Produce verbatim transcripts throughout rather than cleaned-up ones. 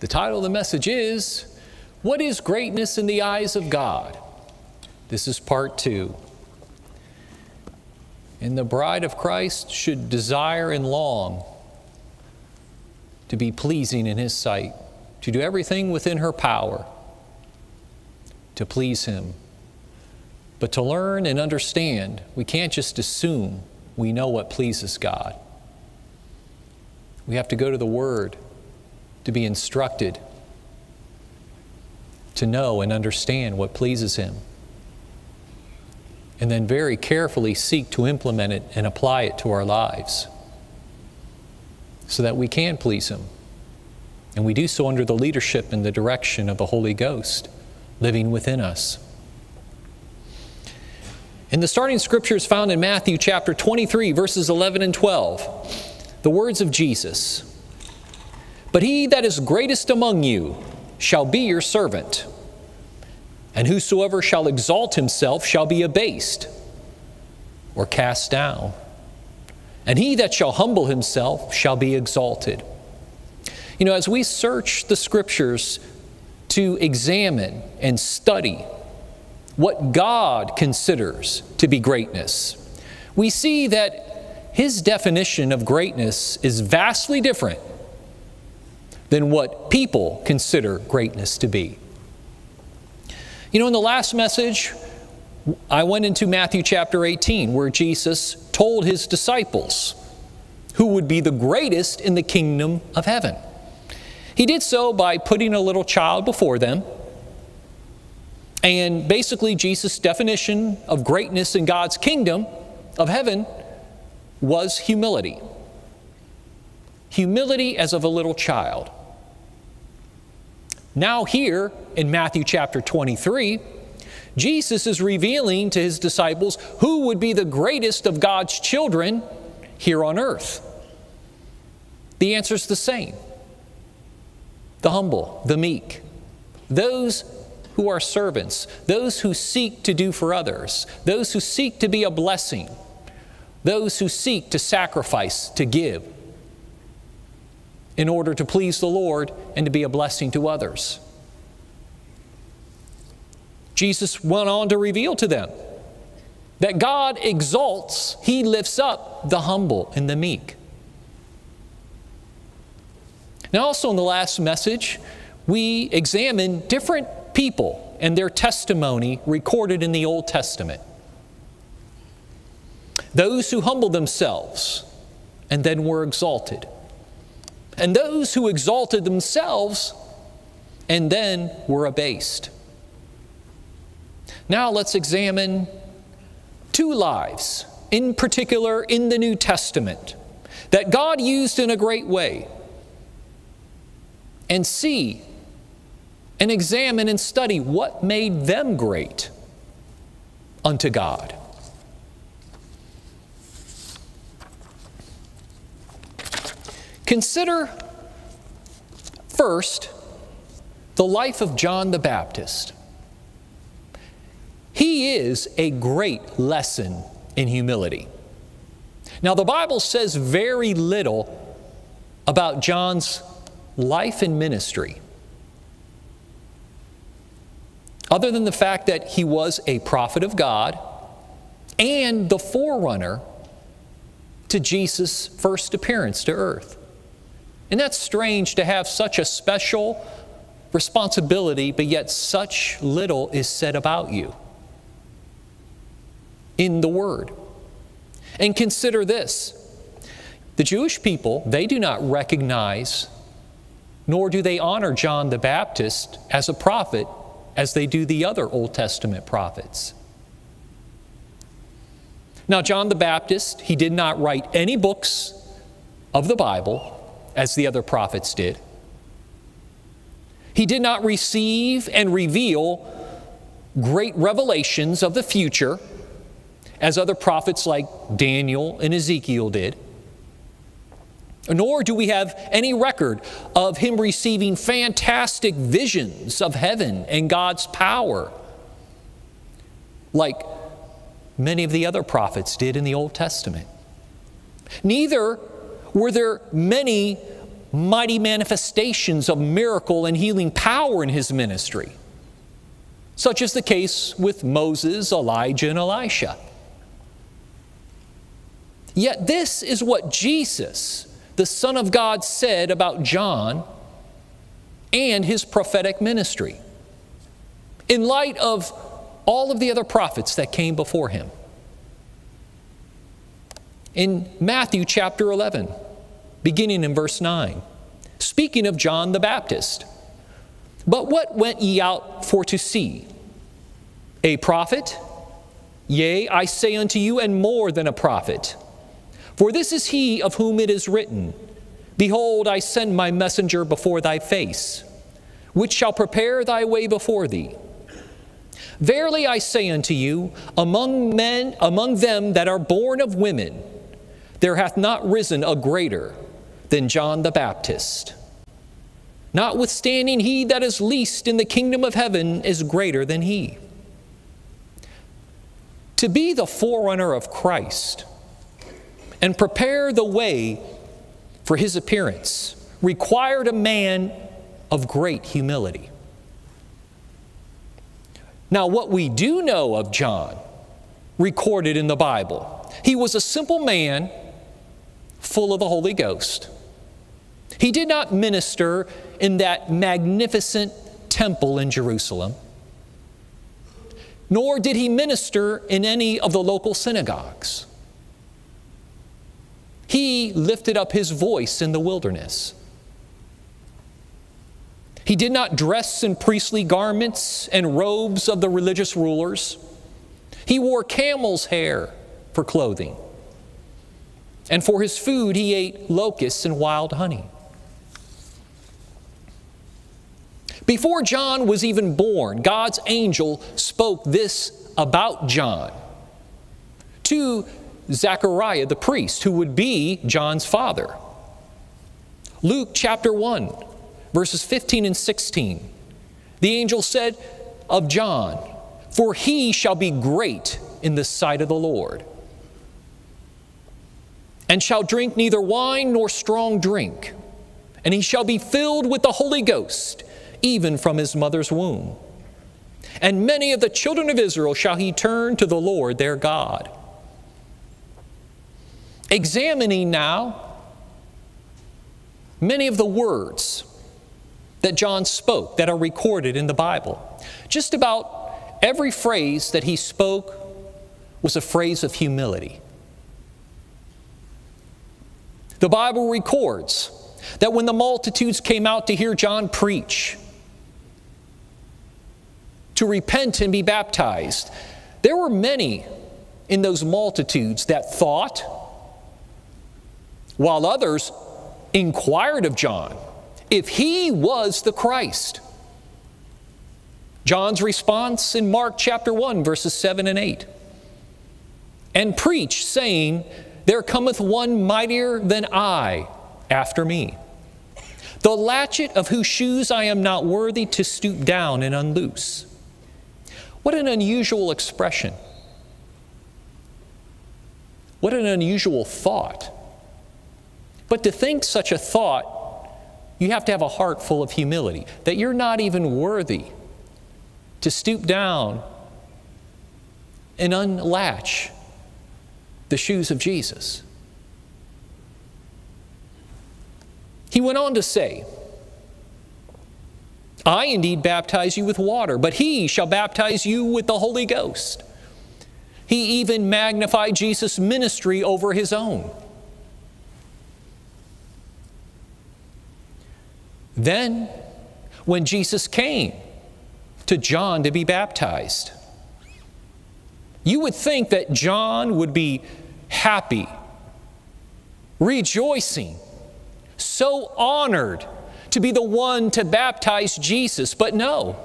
The title of the message is, What is Greatness in the Eyes of God? This is part two. And the bride of Christ should desire and long to be pleasing in His sight, to do everything within her power to please Him. But to learn and understand, we can't just assume we know what pleases God. We have to go to the Word to be instructed, to know and understand what pleases Him, and then very carefully seek to implement it and apply it to our lives so that we can please Him. And we do so under the leadership and the direction of the Holy Ghost living within us. And the starting scripture is found in Matthew chapter twenty-three, verses eleven and twelve. The words of Jesus. But he that is greatest among you shall be your servant. And whosoever shall exalt himself shall be abased or cast down. And he that shall humble himself shall be exalted. You know, as we search the Scriptures to examine and study what God considers to be greatness, we see that His definition of greatness is vastly different than what people consider greatness to be. You know, in the last message, I went into Matthew chapter eighteen, where Jesus told His disciples who would be the greatest in the kingdom of heaven. He did so by putting a little child before them. And basically, Jesus' definition of greatness in God's kingdom of heaven was humility. Humility as of a little child. Now here in Matthew chapter twenty-three, Jesus is revealing to His disciples who would be the greatest of God's children here on earth. The answer is the same. The humble, the meek, those who are servants, those who seek to do for others, those who seek to be a blessing, those who seek to sacrifice, to give, in order to please the Lord and to be a blessing to others. Jesus went on to reveal to them that God exalts, He lifts up the humble and the meek. Now also in the last message, we examined different people and their testimony recorded in the Old Testament. Those who humbled themselves and then were exalted. And those who exalted themselves and then were abased. Now let's examine two lives, in particular in the New Testament, that God used in a great way, and see and examine and study what made them great unto God. Consider first the life of John the Baptist. He is a great lesson in humility. Now, the Bible says very little about John's life and ministry, other than the fact that he was a prophet of God and the forerunner to Jesus' first appearance to earth. And that's strange to have such a special responsibility, but yet such little is said about you in the Word. And consider this. The Jewish people, they do not recognize nor do they honor John the Baptist as a prophet as they do the other Old Testament prophets. Now, John the Baptist, he did not write any books of the Bible as the other prophets did. He did not receive and reveal great revelations of the future as other prophets like Daniel and Ezekiel did. Nor do we have any record of him receiving fantastic visions of heaven and God's power like many of the other prophets did in the Old Testament. Neither were there many mighty manifestations of miracle and healing power in his ministry, such as the case with Moses, Elijah, and Elisha. Yet this is what Jesus, the Son of God, said about John and his prophetic ministry, in light of all of the other prophets that came before him. In Matthew chapter eleven, beginning in verse nine, speaking of John the Baptist, "But what went ye out for to see? A prophet? Yea, I say unto you, and more than a prophet. For this is he of whom it is written, Behold, I send my messenger before thy face, which shall prepare thy way before thee. Verily I say unto you, among men, among them that are born of women, there hath not risen a greater than John the Baptist. Notwithstanding, he that is least in the kingdom of heaven is greater than he." To be the forerunner of Christ and prepare the way for his appearance required a man of great humility. Now, what we do know of John, recorded in the Bible, he was a simple man full of the Holy Ghost. He did not minister in that magnificent temple in Jerusalem, nor did he minister in any of the local synagogues. He lifted up his voice in the wilderness. He did not dress in priestly garments and robes of the religious rulers. He wore camel's hair for clothing. And for his food he ate locusts and wild honey. Before John was even born, God's angel spoke this about John to Zechariah the priest, who would be John's father. Luke chapter one, verses fifteen and sixteen. The angel said of John, "For he shall be great in the sight of the Lord, and shall drink neither wine nor strong drink, and he shall be filled with the Holy Ghost, even from his mother's womb. And many of the children of Israel shall he turn to the Lord their God." Examining now many of the words that John spoke that are recorded in the Bible, just about every phrase that he spoke was a phrase of humility. The Bible records that when the multitudes came out to hear John preach, to repent and be baptized, there were many in those multitudes that thought, while others inquired of John if he was the Christ. John's response in Mark chapter one, verses seven and eight. "And preach, saying, There cometh one mightier than I after me, the latchet of whose shoes I am not worthy to stoop down and unloose." What an unusual expression. What an unusual thought. But to think such a thought, you have to have a heart full of humility, that you're not even worthy to stoop down and unlatch the shoes of Jesus. He went on to say, "I indeed baptize you with water, but he shall baptize you with the Holy Ghost." He even magnified Jesus' ministry over his own. Then, when Jesus came to John to be baptized, you would think that John would be happy, rejoicing, so honored to be the one to baptize Jesus. But no.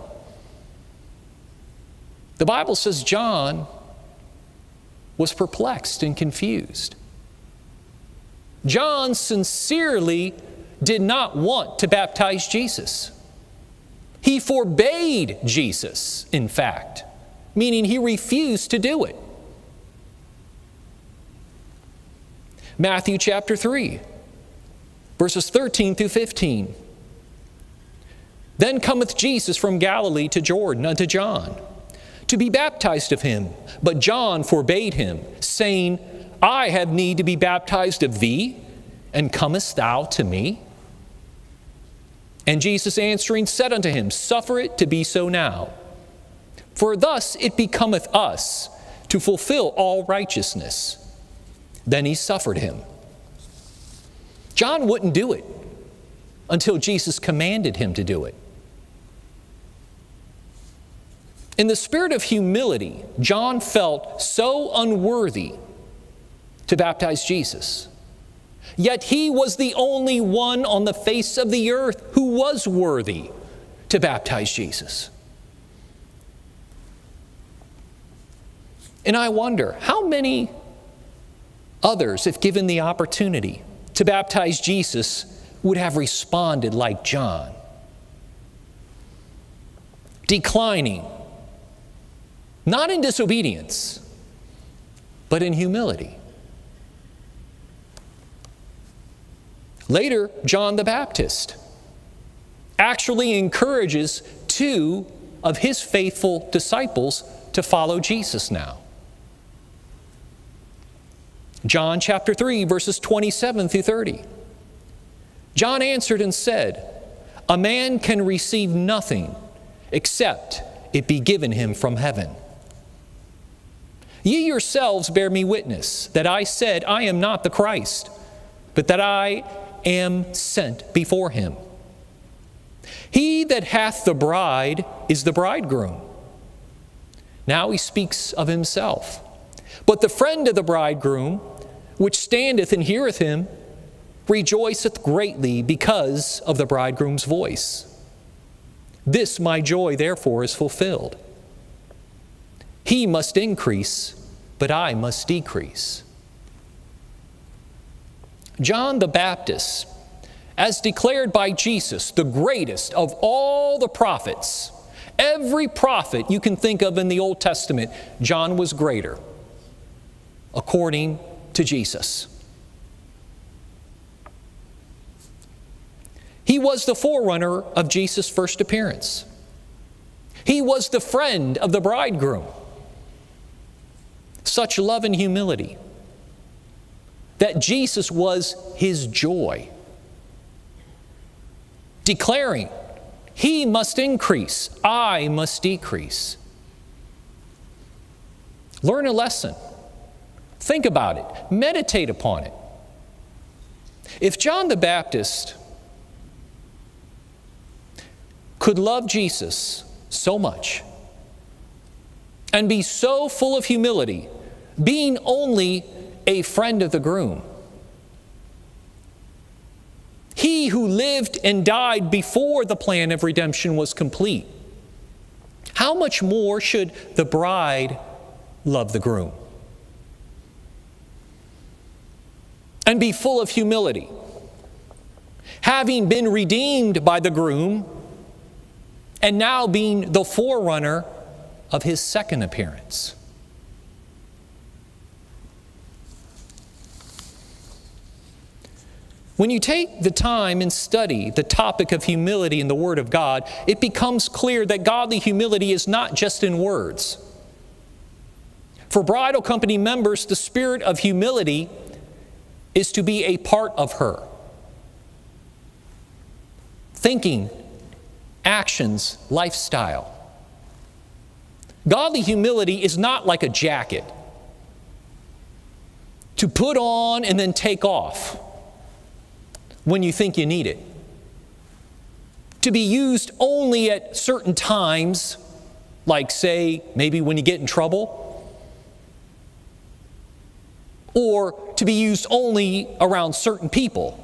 The Bible says John was perplexed and confused. John sincerely did not want to baptize Jesus. He forbade Jesus, in fact, meaning he refused to do it. Matthew chapter three, Verses thirteen through fifteen. Then cometh Jesus from Galilee to Jordan unto John, to be baptized of him. But John forbade him, saying, I have need to be baptized of thee, and comest thou to me? And Jesus answering said unto him, Suffer it to be so now. For thus it becometh us to fulfill all righteousness. Then he suffered him. John wouldn't do it until Jesus commanded him to do it. In the spirit of humility, John felt so unworthy to baptize Jesus. Yet he was the only one on the face of the earth who was worthy to baptize Jesus. And I wonder, how many others, if given the opportunity to baptize Jesus, would have responded like John? Declining, not in disobedience, but in humility. Later, John the Baptist actually encourages two of his faithful disciples to follow Jesus now. John chapter three, verses twenty-seven through thirty. John answered and said, A man can receive nothing except it be given him from heaven. Ye yourselves bear me witness that I said, I am not the Christ, but that I am sent before him. He that hath the bride is the bridegroom. Now he speaks of himself. But the friend of the bridegroom, which standeth and heareth him, rejoiceth greatly because of the bridegroom's voice. This my joy therefore is fulfilled. He must increase, but I must decrease. John the Baptist, as declared by Jesus, the greatest of all the prophets, every prophet you can think of in the Old Testament, John was greater, according to Jesus. He was the forerunner of Jesus' first appearance. He was the friend of the bridegroom. Such love and humility that Jesus was his joy, declaring, He must increase, I must decrease. Learn a lesson. Think about it. Meditate upon it. If John the Baptist could love Jesus so much and be so full of humility, being only a friend of the groom, he who lived and died before the plan of redemption was complete, how much more should the bride love the groom and be full of humility, having been redeemed by the groom and now being the forerunner of his second appearance? When you take the time and study the topic of humility in the Word of God, it becomes clear that godly humility is not just in words. For bridal company members, the spirit of humility is to be a part of her. Thinking, actions, lifestyle. Godly humility is not like a jacket to put on and then take off when you think you need it, to be used only at certain times, like say maybe when you get in trouble, or to be used only around certain people,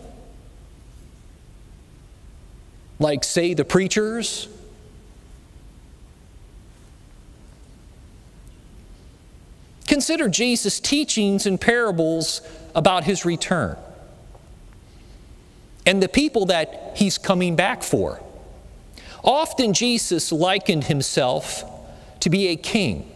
like say the preachers. Consider Jesus' teachings and parables about his return and the people that he's coming back for. Often Jesus likened himself to be a king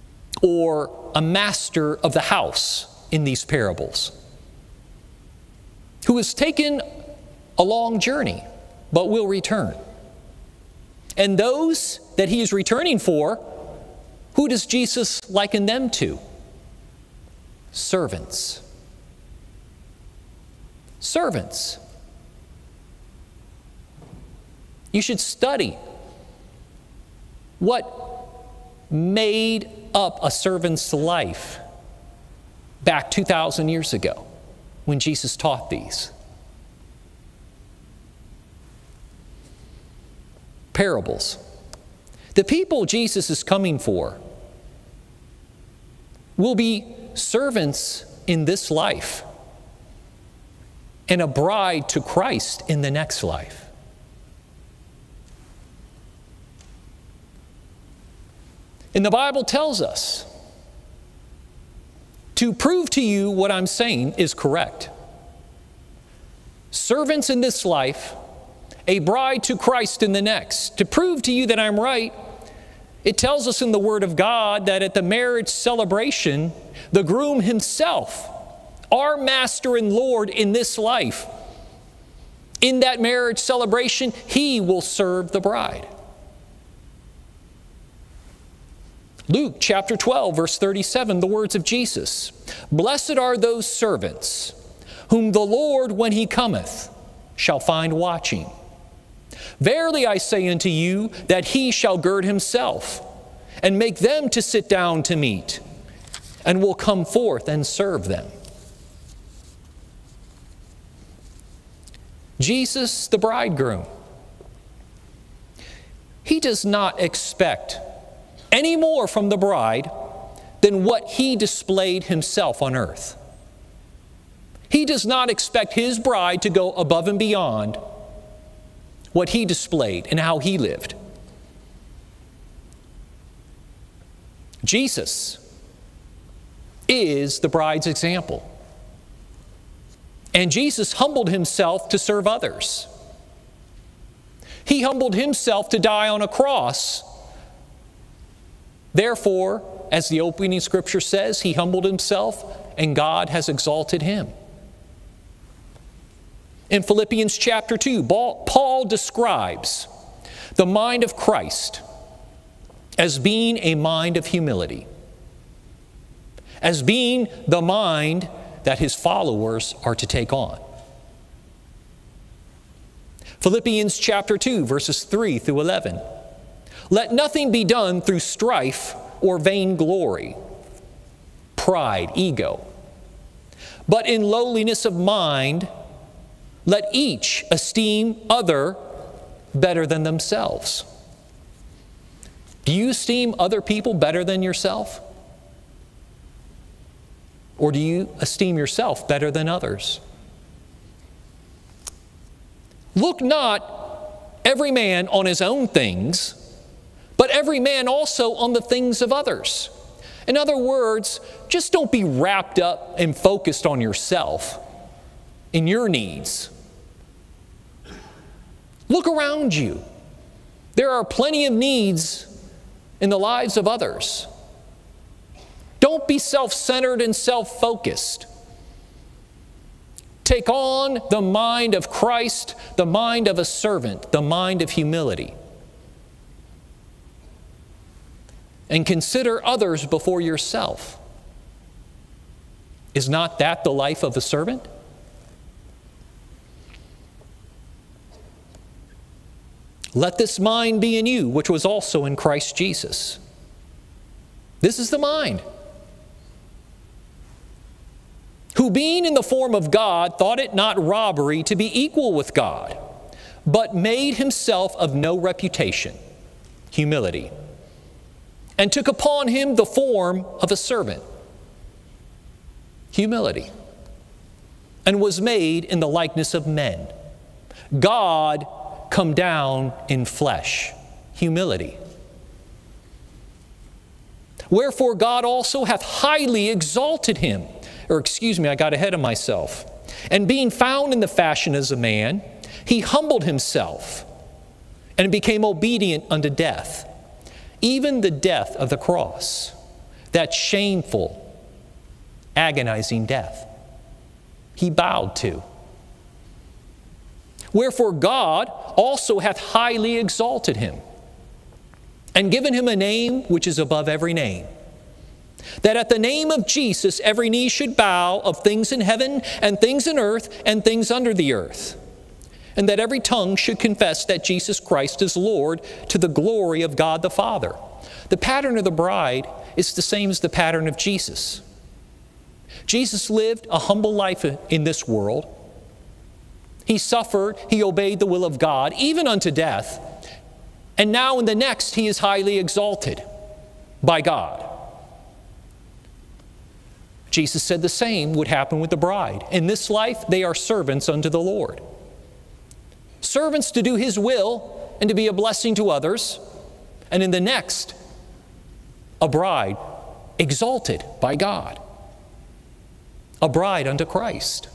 or a master of the house in these parables. who has taken a long journey, but will return. And those that he is returning for, who does Jesus liken them to? Servants. Servants. You should study what made up a servant's life back two thousand years ago when Jesus taught these. Parables. The people Jesus is coming for will be servants in this life and a bride to Christ in the next life. And the Bible tells us to prove to you what I'm saying is correct. Servants in this life, a bride to Christ in the next. To prove to you that I'm right, it tells us in the Word of God that at the marriage celebration, the groom himself, our Master and Lord in this life, in that marriage celebration, he will serve the bride. Luke chapter twelve, verse thirty-seven, the words of Jesus. Blessed are those servants whom the Lord, when he cometh, shall find watching. Verily I say unto you, that he shall gird himself, and make them to sit down to meat, and will come forth and serve them. Jesus, the bridegroom, he does not expect any more from the bride than what he displayed himself on earth. He does not expect his bride to go above and beyond what he displayed and how he lived. Jesus is the bride's example. And Jesus humbled himself to serve others. He humbled himself to die on a cross. Therefore, as the opening scripture says, he humbled himself and God has exalted him. In Philippians chapter two, Paul describes the mind of Christ as being a mind of humility, as being the mind that his followers are to take on. Philippians chapter two, verses three through eleven. Let nothing be done through strife or vainglory, pride, ego, but in lowliness of mind, let each esteem other better than themselves. Do you esteem other people better than yourself? Or do you esteem yourself better than others? Look not every man on his own things, but every man also on the things of others. In other words, just don't be wrapped up and focused on yourself, in your needs. Look around you. There are plenty of needs in the lives of others. Don't be self-centered and self-focused. Take on the mind of Christ, the mind of a servant, the mind of humility. And consider others before yourself. Is not that the life of a servant? Let this mind be in you, which was also in Christ Jesus. This is the mind. Who being in the form of God, thought it not robbery to be equal with God, but made himself of no reputation, humility, and took upon him the form of a servant, humility, and was made in the likeness of men. God come down in flesh, humility. Wherefore God also hath highly exalted him. Or excuse me, I got ahead of myself. And being found in the fashion as a man, he humbled himself and became obedient unto death, even the death of the cross, that shameful, agonizing death. He bowed to. Wherefore God also hath highly exalted him, and given him a name which is above every name, that at the name of Jesus every knee should bow, of things in heaven and things in earth and things under the earth, and that every tongue should confess that Jesus Christ is Lord, to the glory of God the Father. The pattern of the bride is the same as the pattern of Jesus. Jesus lived a humble life in this world. He suffered, he obeyed the will of God, even unto death. And now in the next, he is highly exalted by God. Jesus said the same would happen with the bride. In this life, they are servants unto the Lord. Servants to do his will and to be a blessing to others. And in the next, a bride exalted by God. A bride unto Christ.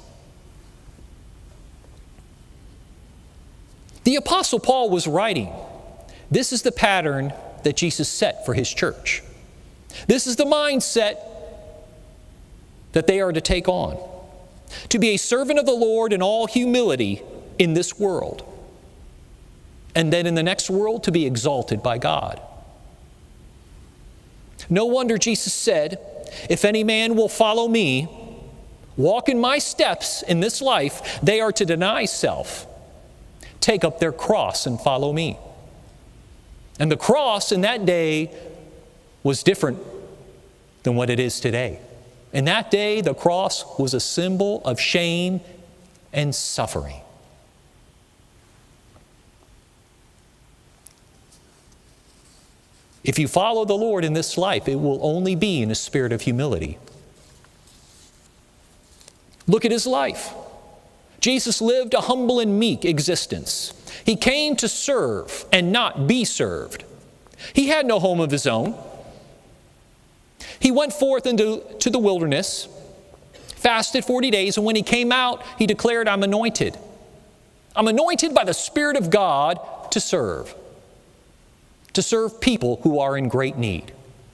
The Apostle Paul was writing, this is the pattern that Jesus set for his church. This is the mindset that they are to take on. To be a servant of the Lord in all humility in this world. And then in the next world to be exalted by God. No wonder Jesus said, if any man will follow me, walk in my steps in this life, they are to deny self, take up their cross and follow me. And the cross in that day was different than what it is today. In that day, the cross was a symbol of shame and suffering. If you follow the Lord in this life, it will only be in a spirit of humility. Look at his life. Jesus lived a humble and meek existence. He came to serve and not be served. He had no home of his own. He went forth into to the wilderness, fasted forty days, and when he came out, he declared, I'm anointed. I'm anointed by the Spirit of God to serve. To serve people who are in great need.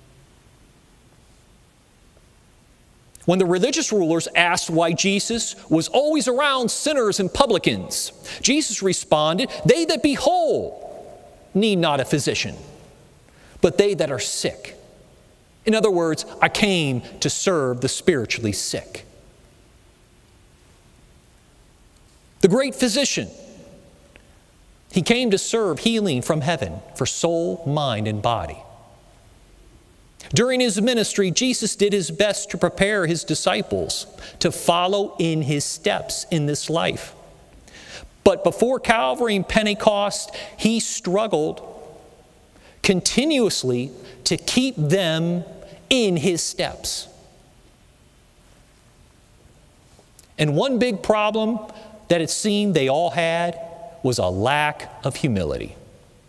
When the religious rulers asked why Jesus was always around sinners and publicans, Jesus responded, they that be whole need not a physician, but they that are sick. In other words, I came to serve the spiritually sick. The great physician, he came to serve healing from heaven for soul, mind, and body. During his ministry, Jesus did his best to prepare his disciples to follow in his steps in this life. But before Calvary and Pentecost, he struggled continuously to keep them in his steps. And one big problem that it seemed they all had was a lack of humility.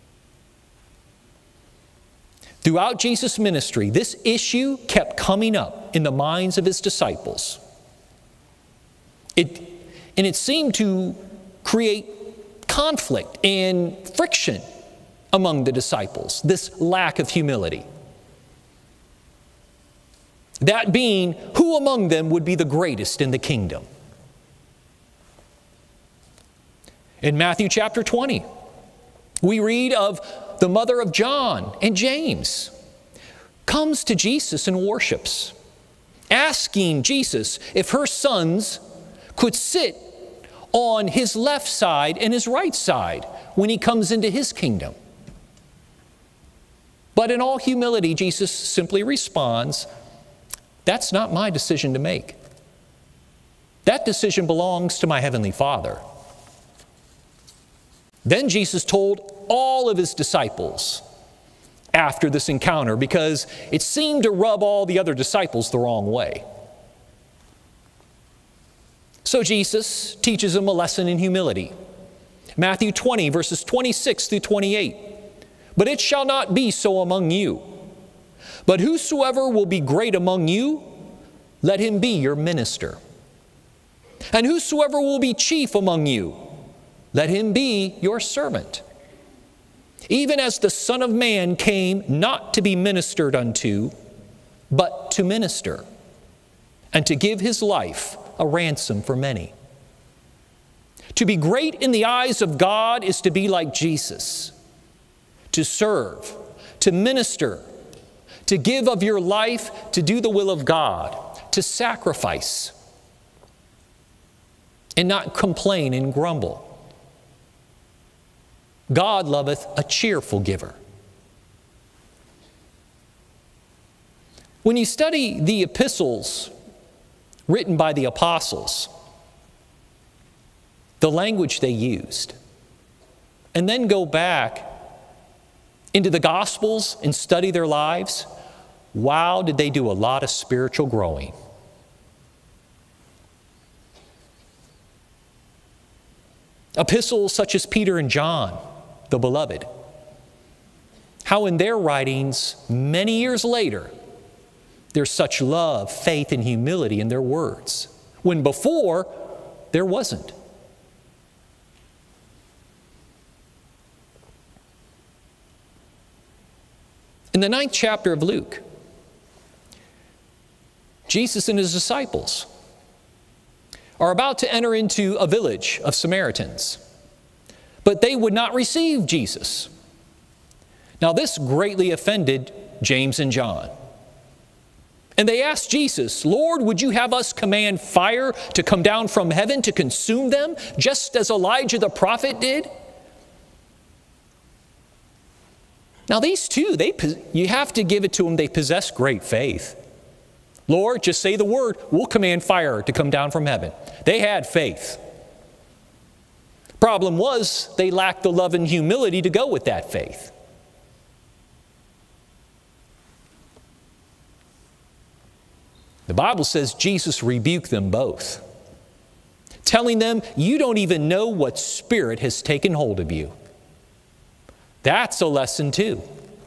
Throughout Jesus' ministry, this issue kept coming up in the minds of his disciples. It, and it seemed to create conflict and friction among the disciples, this lack of humility. That being, who among them would be the greatest in the kingdom? In Matthew chapter twenty, we read of the mother of John and James comes to Jesus and worships, asking Jesus if her sons could sit on his left side and his right side when he comes into his kingdom. But in all humility, Jesus simply responds, that's not my decision to make. That decision belongs to my heavenly Father. Then Jesus told all of his disciples after this encounter, because it seemed to rub all the other disciples the wrong way. So Jesus teaches them a lesson in humility. Matthew twenty, verses twenty-six through twenty-eight. But it shall not be so among you. But whosoever will be great among you, let him be your minister. And whosoever will be chief among you, let him be your servant. Even as the Son of Man came not to be ministered unto, but to minister, and to give his life a ransom for many. To be great in the eyes of God is to be like Jesus, to serve, to minister, to give of your life, to do the will of God, to sacrifice, and not complain and grumble. God loveth a cheerful giver. When you study the epistles written by the apostles, the language they used, and then go back into the Gospels and study their lives, wow, did they do a lot of spiritual growing. Epistles such as Peter and John, the beloved, how in their writings many years later, there's such love, faith, and humility in their words, when before there wasn't. In the ninth chapter of Luke, Jesus and his disciples are about to enter into a village of Samaritans, but they would not receive Jesus. Now this greatly offended James and John. And they asked Jesus, "Lord, would you have us command fire to come down from heaven to consume them, just as Elijah the prophet did?" Now these two, they, you have to give it to them, they possess great faith. Lord, just say the word, we'll command fire to come down from heaven. They had faith. Problem was, they lacked the love and humility to go with that faith. The Bible says Jesus rebuked them both, telling them, you don't even know what spirit has taken hold of you. That's a lesson too.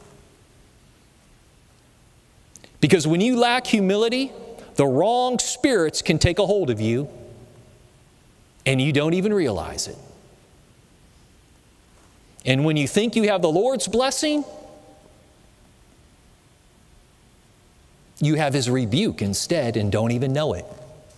Because when you lack humility, the wrong spirits can take a hold of you and you don't even realize it. And when you think you have the Lord's blessing, you have His rebuke instead and don't even know it.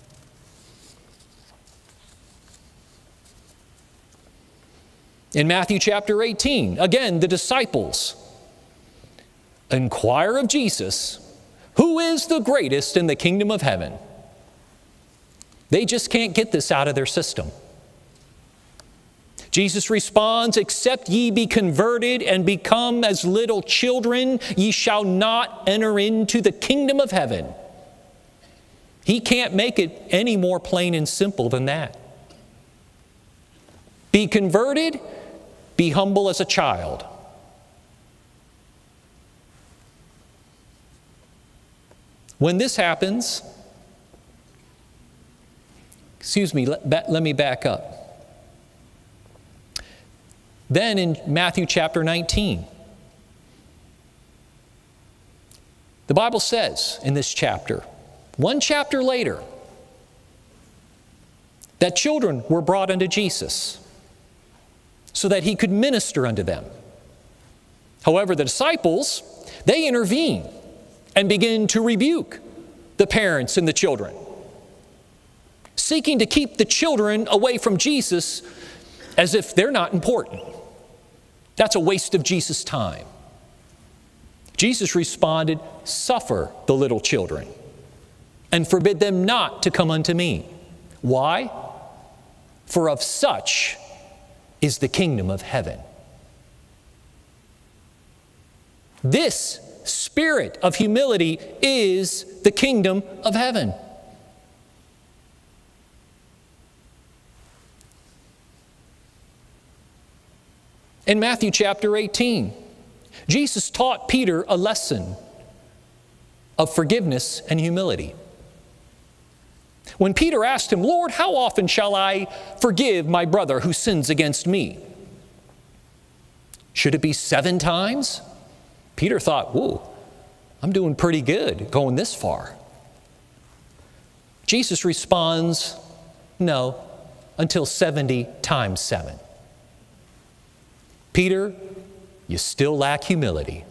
In Matthew chapter eighteen, again, the disciples inquire of Jesus, who is the greatest in the kingdom of heaven? They just can't get this out of their system. Jesus responds, except ye be converted and become as little children, ye shall not enter into the kingdom of heaven. He can't make it any more plain and simple than that. Be converted, be humble as a child. When this happens, excuse me, let, let me back up. Then in Matthew chapter nineteen, the Bible says in this chapter, one chapter later, that children were brought unto Jesus so that He could minister unto them. However, the disciples, they intervene and begin to rebuke the parents and the children, seeking to keep the children away from Jesus as if they're not important. That's a waste of Jesus' time. Jesus responded, suffer the little children and forbid them not to come unto me. Why? For of such is the kingdom of heaven. This spirit of humility is the kingdom of heaven. In Matthew chapter eighteen, Jesus taught Peter a lesson of forgiveness and humility. When Peter asked Him, Lord, how often shall I forgive my brother who sins against me? Should it be seven times? Peter thought, whoa, I'm doing pretty good going this far. Jesus responds, no, until seventy times seven. Peter, you still lack humility.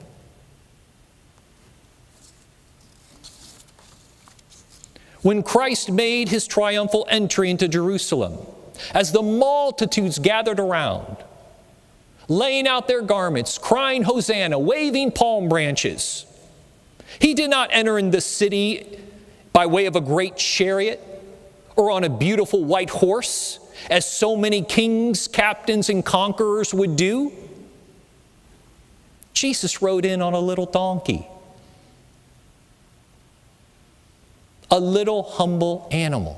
When Christ made His triumphal entry into Jerusalem, as the multitudes gathered around, laying out their garments, crying Hosanna, waving palm branches. He did not enter in the city by way of a great chariot or on a beautiful white horse, as so many kings, captains, and conquerors would do. Jesus rode in on a little donkey, a little humble animal.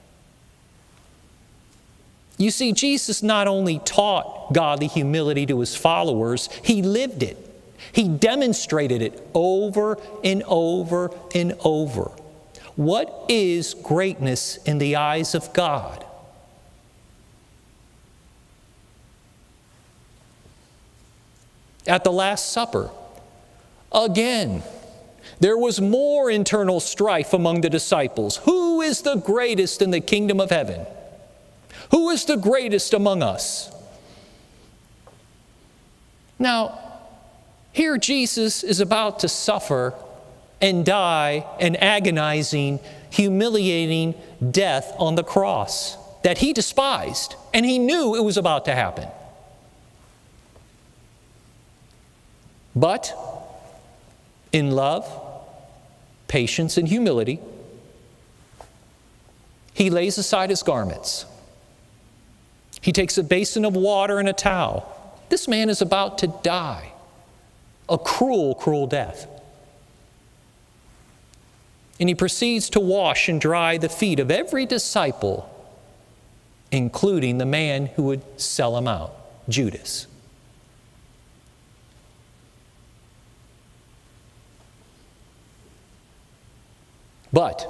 You see, Jesus not only taught godly humility to his followers, he lived it. He demonstrated it over and over and over. What is greatness in the eyes of God? At the Last Supper, again, there was more internal strife among the disciples. Who is the greatest in the kingdom of heaven? Who is the greatest among us? Now, here Jesus is about to suffer and die an agonizing, humiliating death on the cross that he despised, and he knew it was about to happen. But in love, patience, and humility, he lays aside his garments. He takes a basin of water and a towel. This man is about to die a cruel, cruel death. And he proceeds to wash and dry the feet of every disciple, including the man who would sell him out, Judas. But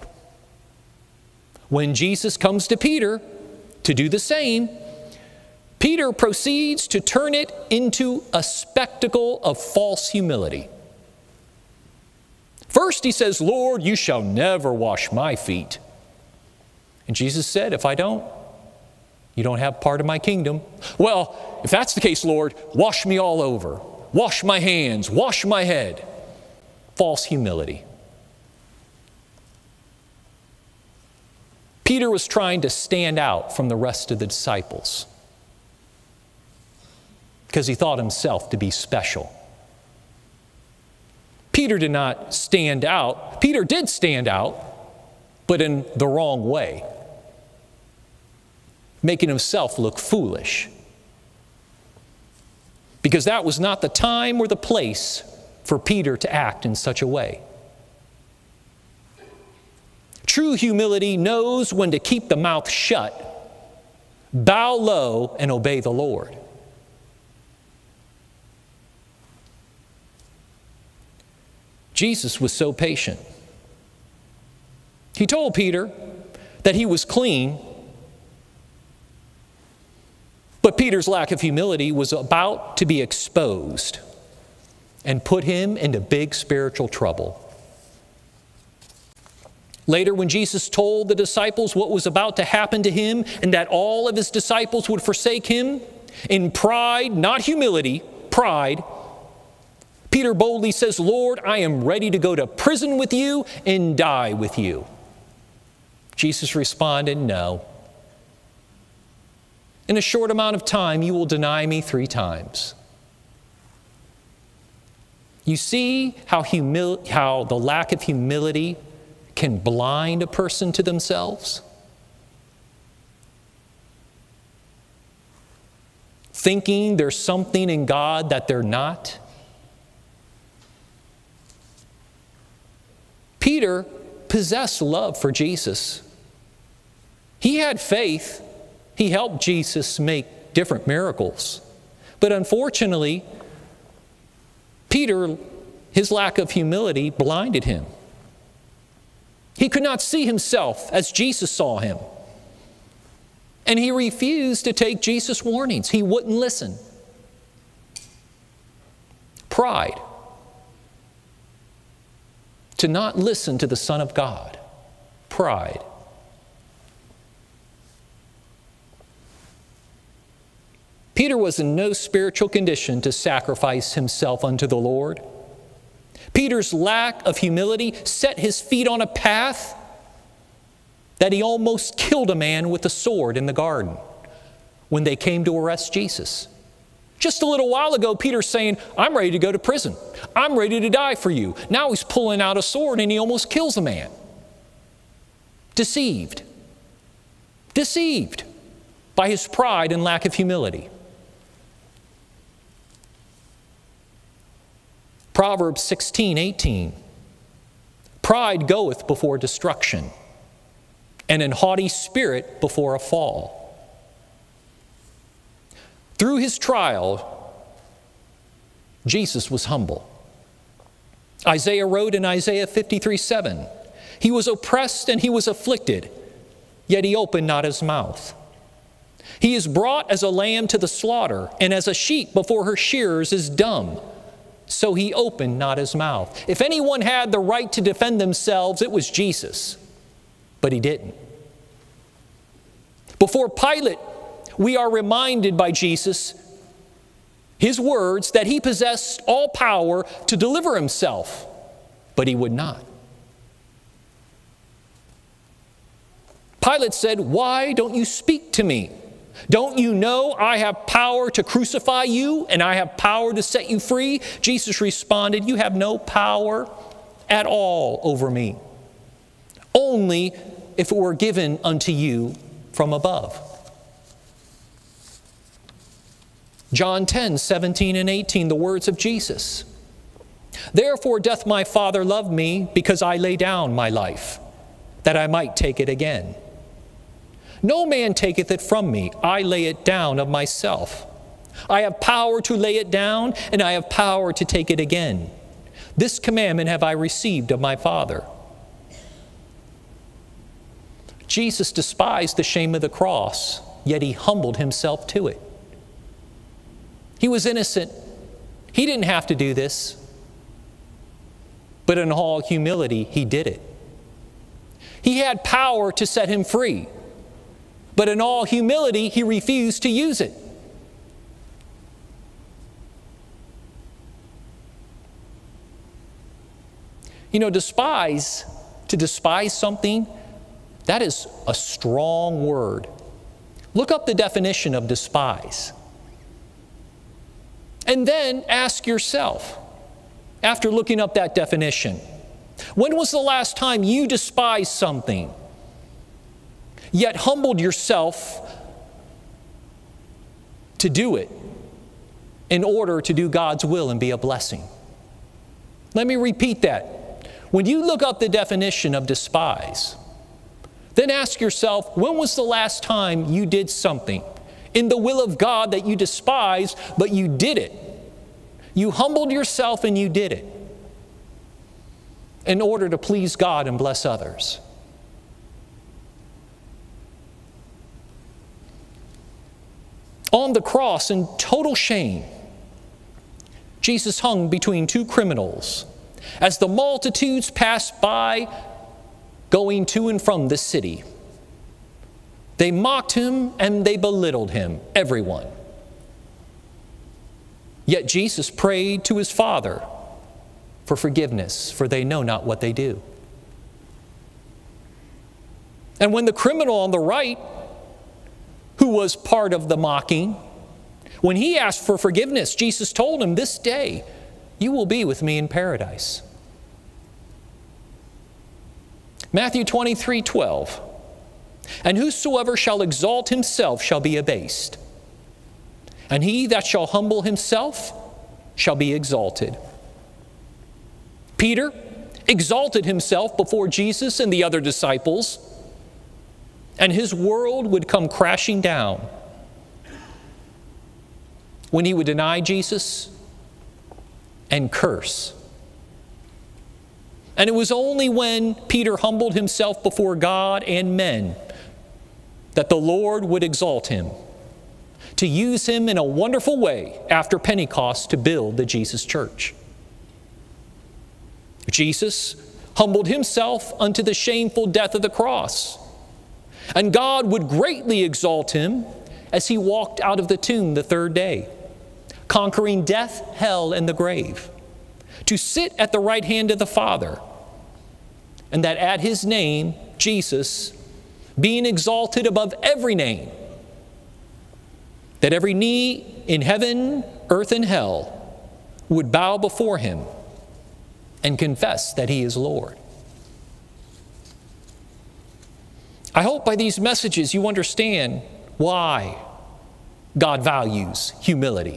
when Jesus comes to Peter to do the same, Peter proceeds to turn it into a spectacle of false humility. First he says, "Lord, you shall never wash my feet." And Jesus said, "If I don't, you don't have part of my kingdom." "Well, if that's the case, Lord, wash me all over. Wash my hands, wash my head." False humility. Peter was trying to stand out from the rest of the disciples because he thought himself to be special. Peter did not stand out. Peter did stand out, but in the wrong way, making himself look foolish. Because that was not the time or the place for Peter to act in such a way. True humility knows when to keep the mouth shut, bow low, and obey the Lord. Jesus was so patient. He told Peter that he was clean, but Peter's lack of humility was about to be exposed and put him into big spiritual trouble. Later, when Jesus told the disciples what was about to happen to him and that all of his disciples would forsake him, in pride, not humility, pride, Peter boldly says, "Lord, I am ready to go to prison with you and die with you." Jesus responded, "No. In a short amount of time, you will deny me three times." You see how, humil- how the lack of humility can blind a person to themselves? Thinking there's something in God that they're not. Peter possessed love for Jesus. He had faith. He helped Jesus make different miracles. But unfortunately, Peter, his lack of humility blinded him. He could not see himself as Jesus saw him. And he refused to take Jesus' warnings. He wouldn't listen. Pride. To not listen to the Son of God. Pride. Peter was in no spiritual condition to sacrifice himself unto the Lord. Peter's lack of humility set his feet on a path that he almost killed a man with a sword in the garden when they came to arrest Jesus. Just a little while ago, Peter's saying, I'm ready to go to prison. I'm ready to die for you. Now he's pulling out a sword and he almost kills a man. Deceived. Deceived by his pride and lack of humility. Proverbs sixteen eighteen. Pride goeth before destruction, and an haughty spirit before a fall. Through his trial, Jesus was humble. Isaiah wrote in Isaiah fifty-three seven, he was oppressed and he was afflicted, yet he opened not his mouth. He is brought as a lamb to the slaughter, and as a sheep before her shearers is dumb. So he opened not his mouth. If anyone had the right to defend themselves, it was Jesus. But he didn't. Before Pilate, we are reminded by Jesus, his words, that he possessed all power to deliver himself, but he would not. Pilate said, why don't you speak to me? Don't you know I have power to crucify you and I have power to set you free? Jesus responded, you have no power at all over me, only if it were given unto you from above. John ten, seventeen and eighteen, the words of Jesus. Therefore doth my Father love me, because I lay down my life, that I might take it again. No man taketh it from me, I lay it down of myself. I have power to lay it down, and I have power to take it again. This commandment have I received of my Father. Jesus despised the shame of the cross, yet he humbled himself to it. He was innocent. He didn't have to do this. But in all humility, he did it. He had power to set him free. But in all humility, he refused to use it. You know, despise, to despise something, that is a strong word. Look up the definition of despise. And then ask yourself, after looking up that definition, when was the last time you despised something, yet humbled yourself to do it in order to do God's will and be a blessing? Let me repeat that. When you look up the definition of despise, then ask yourself, when was the last time you did something in the will of God that you despised, but you did it? You humbled yourself and you did it in order to please God and bless others. On the cross, in total shame, Jesus hung between two criminals as the multitudes passed by, going to and from the city. They mocked him and they belittled him, everyone. Yet Jesus prayed to his Father for forgiveness, for they know not what they do. And when the criminal on the right, who was part of the mocking, when he asked for forgiveness, Jesus told him, this day you will be with me in paradise. Matthew twenty-three twelve. And whosoever shall exalt himself shall be abased, and he that shall humble himself shall be exalted. Peter exalted himself before Jesus and the other disciples, and his world would come crashing down when he would deny Jesus and curse. And it was only when Peter humbled himself before God and men that the Lord would exalt him, to use him in a wonderful way after Pentecost to build the Jesus church. Jesus humbled himself unto the shameful death of the cross, and God would greatly exalt him as he walked out of the tomb the third day, conquering death, hell, and the grave, to sit at the right hand of the Father, and that at his name, Jesus, being exalted above every name, that every knee in heaven, earth, and hell would bow before him and confess that he is Lord. I hope by these messages you understand why God values humility.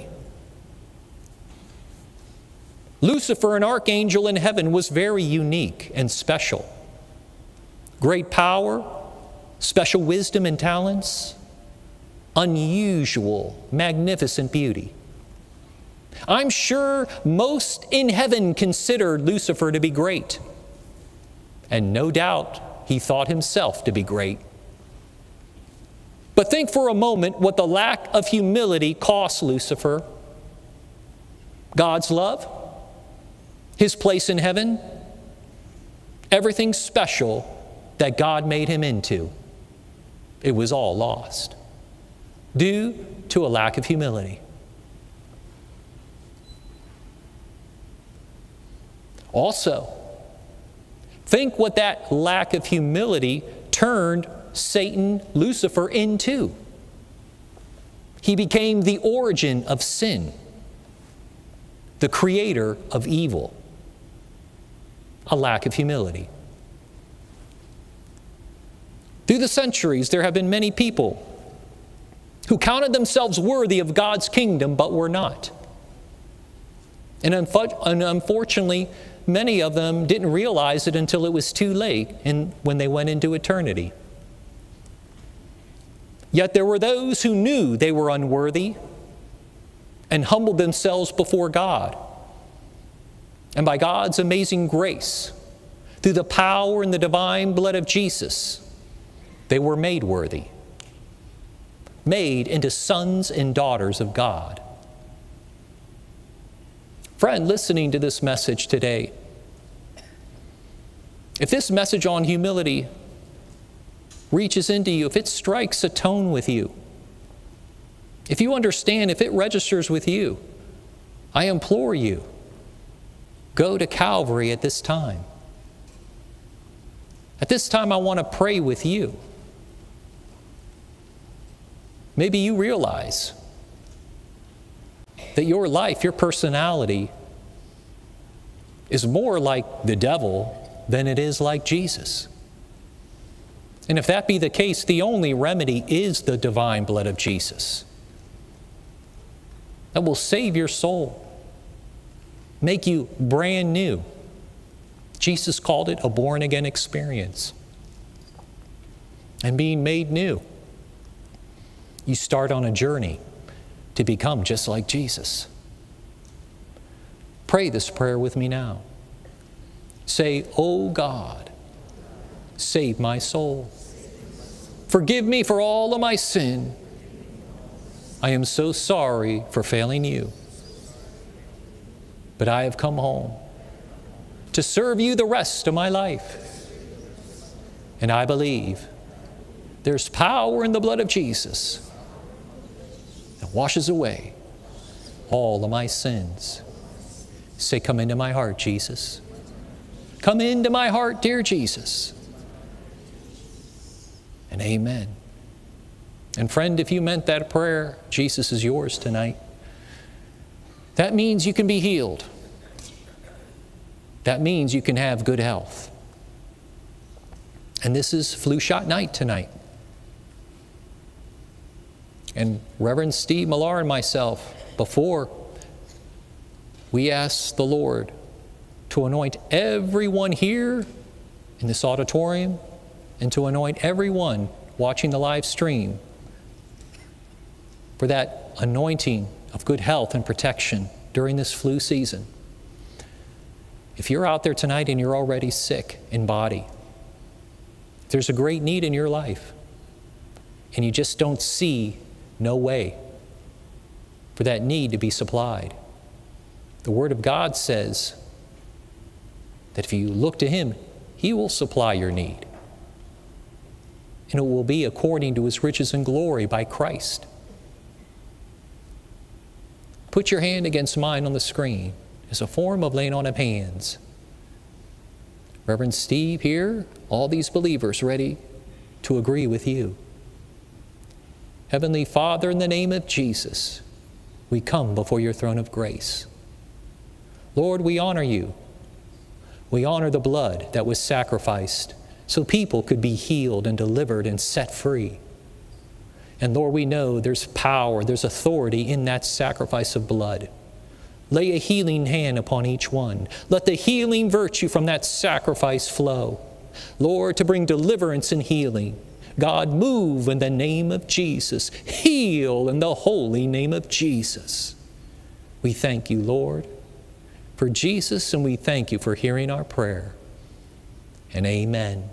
Lucifer, an archangel in heaven, was very unique and special. Great power, special wisdom and talents, unusual, magnificent beauty. I'm sure most in heaven considered Lucifer to be great. And no doubt he thought himself to be great. But think for a moment what the lack of humility cost Lucifer. God's love, his place in heaven, everything special that God made him into. It was all lost due to a lack of humility. Also, think what that lack of humility turned Satan, Lucifer, into. He became the origin of sin, the creator of evil. A lack of humility. Through the centuries, there have been many people who counted themselves worthy of God's kingdom, but were not. And unfortunately, many of them didn't realize it until it was too late and when they went into eternity. Yet there were those who knew they were unworthy and humbled themselves before God. And by God's amazing grace, through the power and the divine blood of Jesus, they were made worthy, made into sons and daughters of God. Friend, listening to this message today, if this message on humility reaches into you, if it strikes a tone with you, if you understand, if it registers with you, I implore you, go to Calvary at this time. At this time, I want to pray with you. Maybe you realize that your life, your personality, is more like the devil than it is like Jesus. And if that be the case, the only remedy is the divine blood of Jesus that will save your soul, make you brand new. Jesus called it a born-again experience. And being made new, you start on a journey to become just like Jesus. Pray this prayer with me now. Say, "Oh God, save my soul. Forgive me for all of my sin. I am so sorry for failing you. But I have come home to serve you the rest of my life. And I believe there's power in the blood of Jesus that washes away all of my sins." Say, "Come into my heart, Jesus. Come into my heart, dear Jesus." And amen. And friend, if you meant that prayer, Jesus is yours tonight. That means you can be healed. That means you can have good health. And this is flu shot night tonight. And Reverend Steve Millar and myself, before we ask the Lord to anoint everyone here in this auditorium and to anoint everyone watching the live stream for that anointing of good health and protection during this flu season. If you're out there tonight and you're already sick in body, if there's a great need in your life and you just don't see no way for that need to be supplied, the Word of God says that if you look to Him, He will supply your need. And it will be according to His riches and glory by Christ. Put your hand against mine on the screen as a form of laying on of hands. Reverend Steve here, all these believers ready to agree with you. Heavenly Father, in the name of Jesus, we come before your throne of grace. Lord, we honor you. We honor the blood that was sacrificed so people could be healed and delivered and set free. And Lord, we know there's power, there's authority in that sacrifice of blood. Lay a healing hand upon each one. Let the healing virtue from that sacrifice flow. Lord, to bring deliverance and healing. God, move in the name of Jesus. Heal in the holy name of Jesus. We thank you, Lord, for Jesus, and we thank you for hearing our prayer. And amen.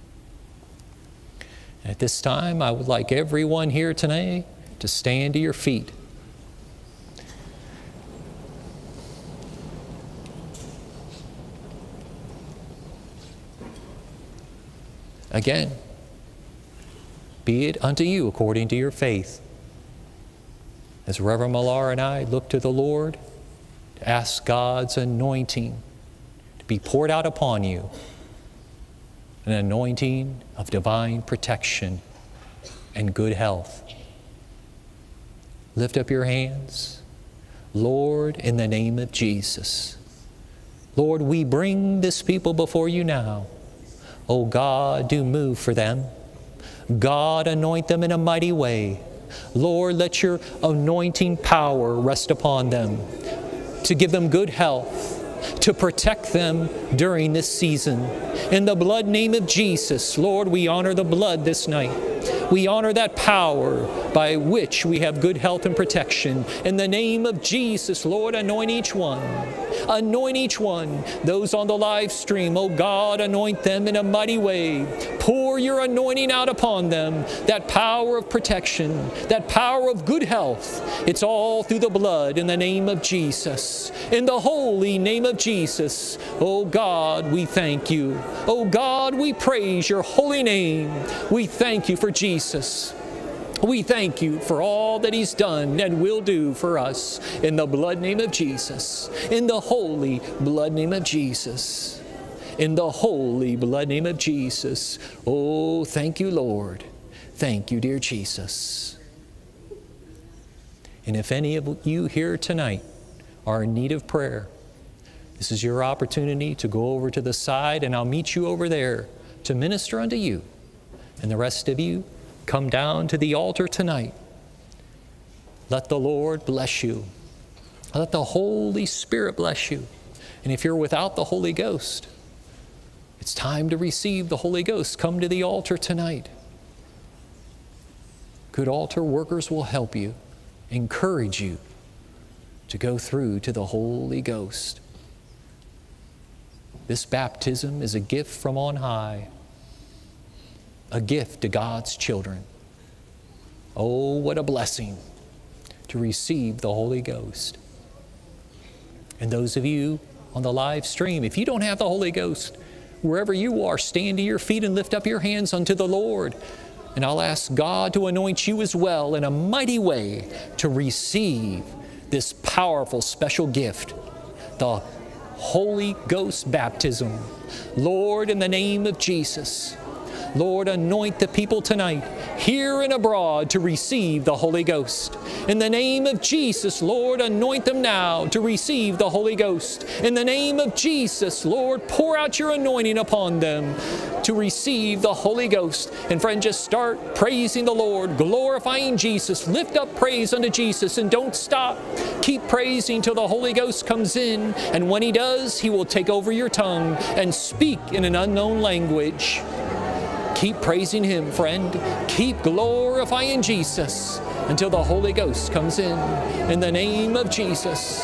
At this time, I would like everyone here today to stand to your feet. Again, be it unto you according to your faith. As Reverend Millar and I look to the Lord to ask God's anointing to be poured out upon you, an anointing of divine protection and good health. Lift up your hands. Lord, in the name of Jesus. Lord, we bring this people before you now. Oh God, do move for them. God, anoint them in a mighty way. Lord, let your anointing power rest upon them to give them good health, to protect them during this season. In the blood name of Jesus, Lord, we honor the blood this night. We honor that power by which we have good health and protection. In the name of Jesus, Lord, anoint each one. Anoint each one. Those on the live stream, oh God, anoint them in a mighty way. Pour your anointing out upon them. That power of protection, that power of good health. It's all through the blood in the name of Jesus. In the holy name of Jesus, oh God, we thank you. Oh God, we praise your holy name. We thank you for Jesus. We thank you for all that he's done and will do for us in the blood name of Jesus, in the holy blood name of Jesus, in the holy blood name of Jesus. Oh, thank you, Lord. Thank you, dear Jesus. And if any of you here tonight are in need of prayer, this is your opportunity to go over to the side, and I'll meet you over there to minister unto you. And the rest of you, come down to the altar tonight. Let the Lord bless you. Let the Holy Spirit bless you. And if you're without the Holy Ghost, it's time to receive the Holy Ghost. Come to the altar tonight. Good altar workers will help you, encourage you to go through to the Holy Ghost. This baptism is a gift from on high. A gift to God's children. Oh, what a blessing to receive the Holy Ghost. And those of you on the live stream, if you don't have the Holy Ghost, wherever you are, stand to your feet and lift up your hands unto the Lord. And I'll ask God to anoint you as well in a mighty way to receive this powerful special gift, the Holy Ghost baptism. Lord, in the name of Jesus, Lord, anoint the people tonight, here and abroad, to receive the Holy Ghost. In the name of Jesus, Lord, anoint them now to receive the Holy Ghost. In the name of Jesus, Lord, pour out your anointing upon them to receive the Holy Ghost. And friend, just start praising the Lord, glorifying Jesus. Lift up praise unto Jesus and don't stop. Keep praising till the Holy Ghost comes in. And when He does, He will take over your tongue and speak in an unknown language. Keep praising Him, friend. Keep glorifying Jesus until the Holy Ghost comes in. In the name of Jesus.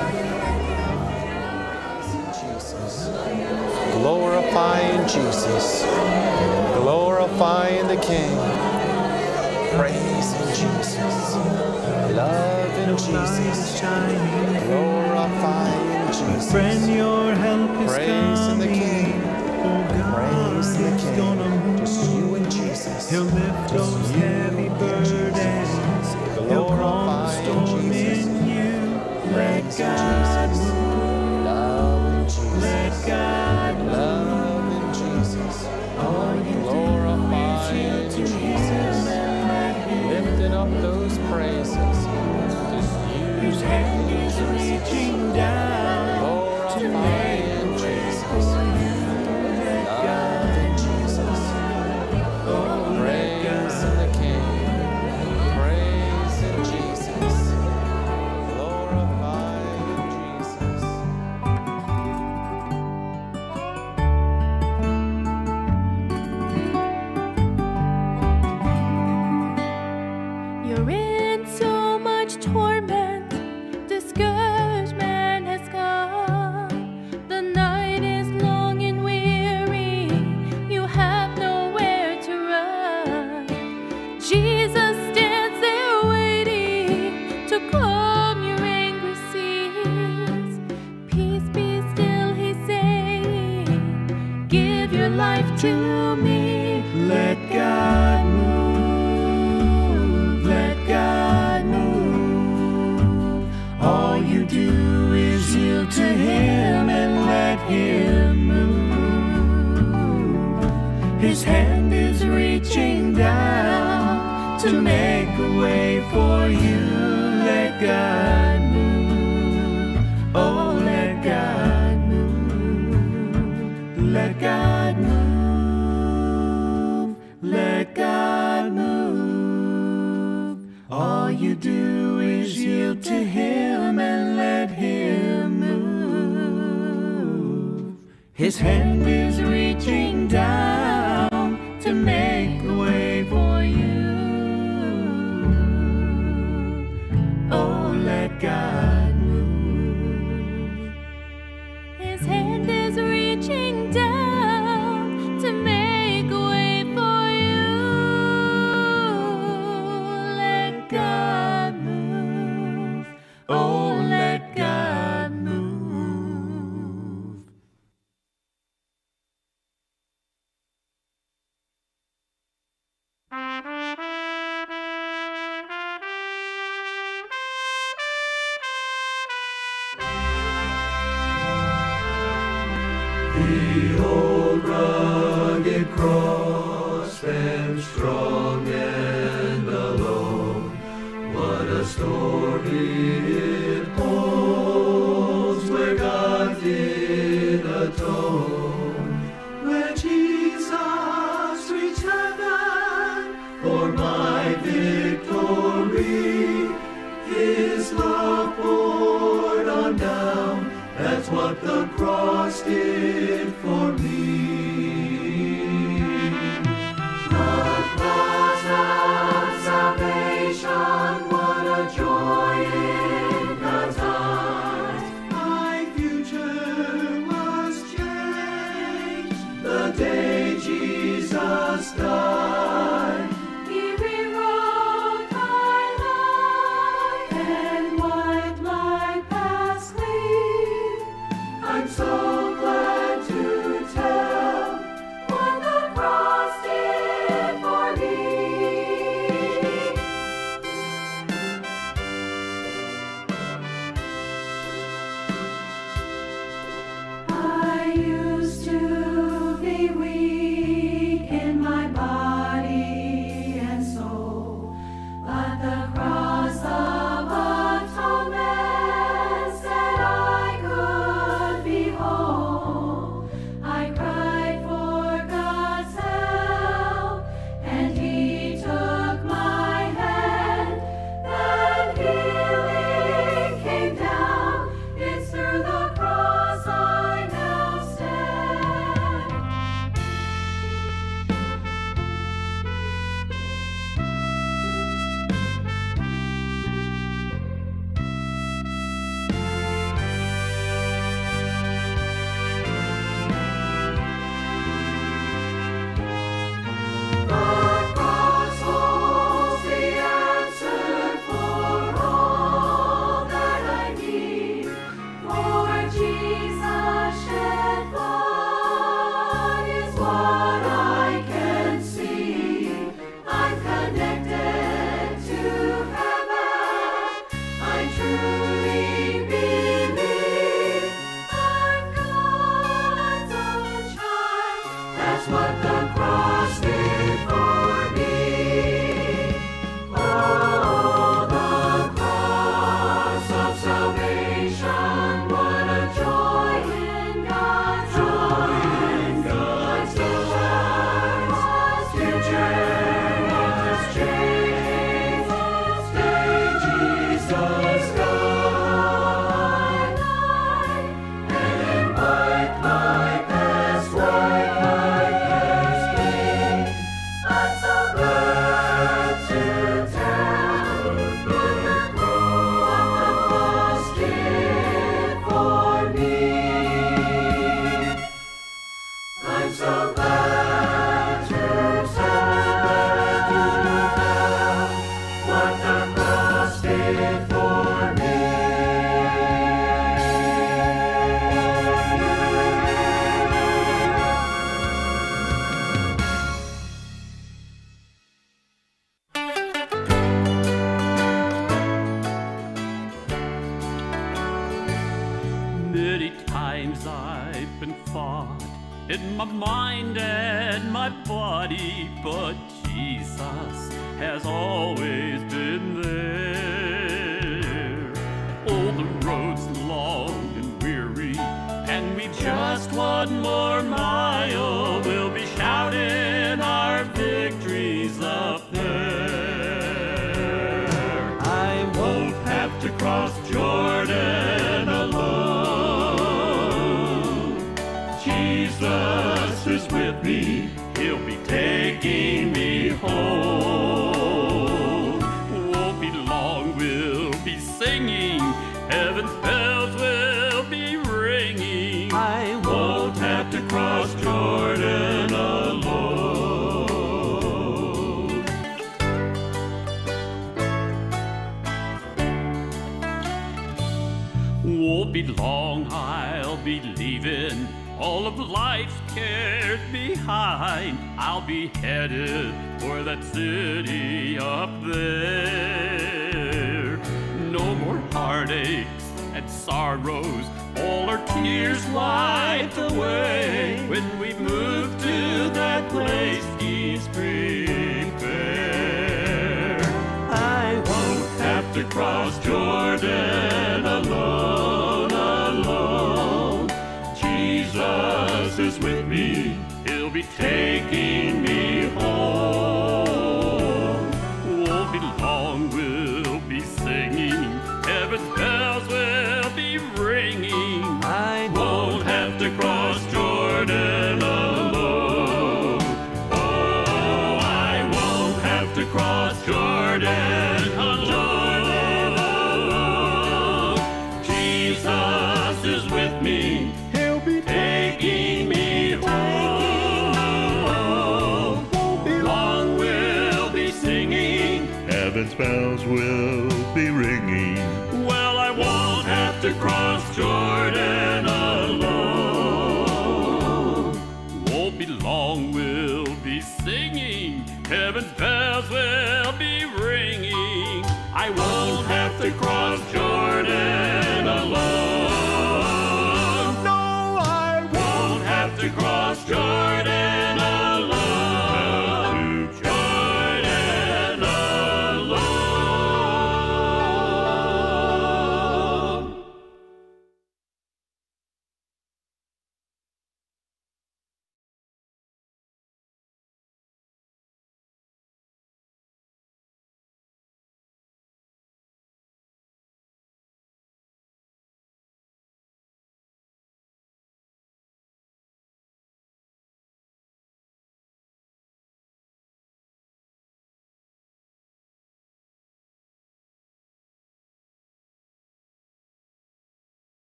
Jesus. Glorifying Jesus. Glorifying the King. Praising Jesus. Loving Jesus. Glorifying Jesus. Friend, your help is Praising the coming. King. Oh God, Praising the He's King. gonna move. Just you and Jesus. He'll lift those you heavy and burdens. He'll calm the Glorifying storm Jesus. in you. Let Praising God Jesus. move. Loving Jesus. Let God move. Loving Jesus. All you do is Glorifying reaching down to make a way for you. Let God Love in Jesus. oh, let Praise God in the King. Praise in Jesus. Glorify in Jesus. You're in so much torment, discouragement has come. The night is long and weary, you have nowhere to run. Jesus stands there waiting to calm your angry seas. Peace be still, he's saying, give your life to me. Let God move, let God move. All you do is yield to Him and let Him move. His hand is reaching down to make a way for you. Let God move, oh, let God move, let God move. Let God move. All you do is yield to Him and let Him move. His hand is reaching down to make a way for you. Oh, let God move. His hand is reaching down to make a way for you. Let God move. Oh, let God move. The old rugged cross stands strong and alone. What a story it holds, where God did atone. Where Jesus reached heaven for my victory. His love poured on down. That's what the cross did for me. The cross of salvation, what a joy in God's eyes. My future was changed the day Jesus died. He rewrote my life and wiped my past clean. I'm so glad to tell What the cross did for me. I used to be weak in my body and soul, but the cross of atonement said I could be whole. I cried for God's help, and He took my hand. Then healing came down. It's through the cross I now stand. The cross holds the answer for all that I need. For Jesus shed blood is what I can see. I'm connected to heaven. I truly believe I'm God's own child. That's what the cross did for me. Oh, the cross of salvation. times I've been fought in my mind and my body, but Jesus has always been there. Oh, the road's long and weary, and we just one more mile. We'll be shouting our victories up there. I won't have to cross Jordan alone. Jesus is with me, he'll be taking me home. Won't be long, we'll be singing, heaven's bells will be ringing. I won't have to cross Jordan alone. Won't be long, I'll be leaving all of life's cares behind. I'll be headed for that city up there. No more heartaches and sorrows, all our tears wiped away. When we move to that place he's prepared, I won't have to cross Jordan alone, alone. Jesus is with me, he'll be taking me home. Won't be long, we'll be singing, heaven's bells will be ringing. I won't have to cross Jordan alone. Oh, I won't have to cross Jordan alone. Jesus is with me, he'll be taking me home. Won't be long, we'll be singing, Heaven's bells will be ringing. well, I won't have to cross Jordan alone. Won't be long, we'll be singing, heaven's bells will be ringing. I won't have to cross Jordan